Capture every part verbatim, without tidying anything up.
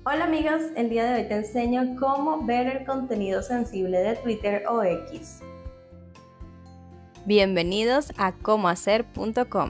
Hola amigos, el día de hoy te enseño cómo ver el contenido sensible de Twitter o X. Bienvenidos a cómo hacer punto com.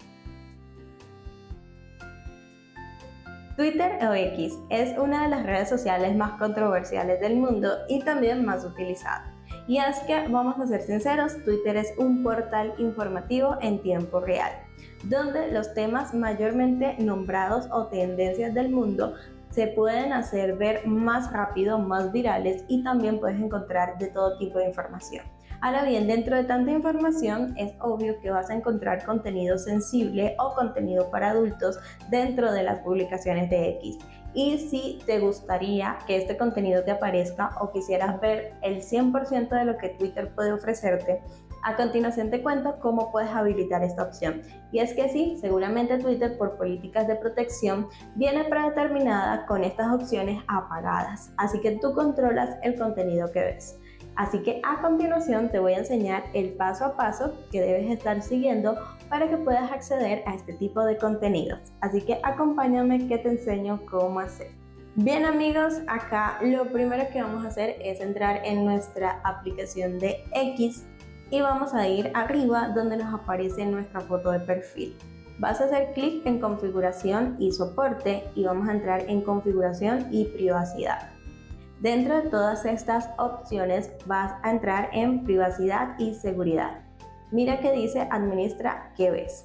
Twitter o X es una de las redes sociales más controversiales del mundo y también más utilizada. Y es que, vamos a ser sinceros, Twitter es un portal informativo en tiempo real, donde los temas mayormente nombrados o tendencias del mundo se pueden hacer ver más rápido, más virales, y también puedes encontrar de todo tipo de información. Ahora bien, dentro de tanta información es obvio que vas a encontrar contenido sensible o contenido para adultos dentro de las publicaciones de X. Y si te gustaría que este contenido te aparezca o quisieras ver el cien por ciento de lo que Twitter puede ofrecerte, a continuación te cuento cómo puedes habilitar esta opción. Y es que sí, seguramente Twitter, por políticas de protección, viene predeterminada con estas opciones apagadas, así que tú controlas el contenido que ves. Así que a continuación te voy a enseñar el paso a paso que debes estar siguiendo para que puedas acceder a este tipo de contenidos. Así que acompáñame que te enseño cómo hacer. Bien amigos, acá lo primero que vamos a hacer es entrar en nuestra aplicación de X y vamos a ir arriba donde nos aparece nuestra foto de perfil. Vas a hacer clic en configuración y soporte y vamos a entrar en configuración y privacidad. Dentro de todas estas opciones vas a entrar en privacidad y seguridad. Mira que dice administra qué ves.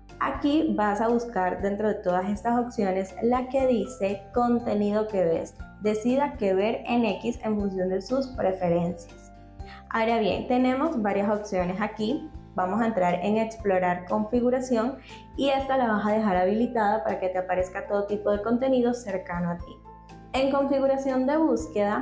Aquí vas a buscar dentro de todas estas opciones la que dice contenido que ves. Decida qué ver en X en función de sus preferencias. Ahora bien, tenemos varias opciones aquí. Vamos a entrar en explorar configuración y esta la vas a dejar habilitada para que te aparezca todo tipo de contenido cercano a ti. En configuración de búsqueda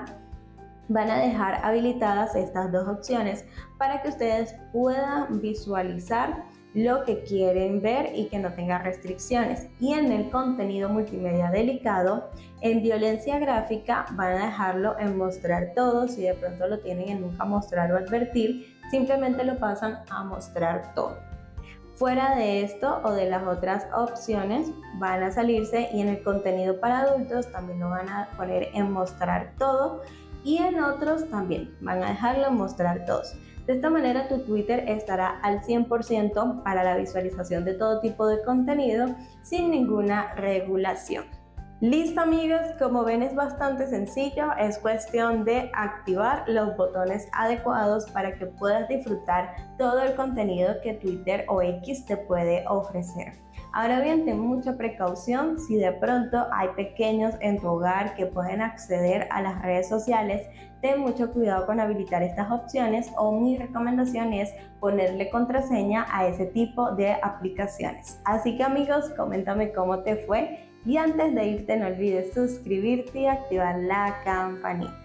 van a dejar habilitadas estas dos opciones para que ustedes puedan visualizar lo que quieren ver y que no tenga restricciones. Y en el contenido multimedia delicado, en violencia gráfica, van a dejarlo en mostrar todo. Si de pronto lo tienen en nunca mostrar o advertir, simplemente lo pasan a mostrar todo. Fuera de esto o de las otras opciones van a salirse, y en el contenido para adultos también lo van a poner en mostrar todo, y en otros también van a dejarlo en mostrar todos. De esta manera tu Twitter estará al cien por ciento para la visualización de todo tipo de contenido sin ninguna regulación. Listo amigos, como ven es bastante sencillo, es cuestión de activar los botones adecuados para que puedas disfrutar todo el contenido que Twitter o X te puede ofrecer. Ahora bien, ten mucha precaución si de pronto hay pequeños en tu hogar que pueden acceder a las redes sociales. Ten mucho cuidado con habilitar estas opciones, o mi recomendación es ponerle contraseña a ese tipo de aplicaciones. Así que amigos, coméntame cómo te fue. Y antes de irte, no olvides suscribirte y activar la campanita.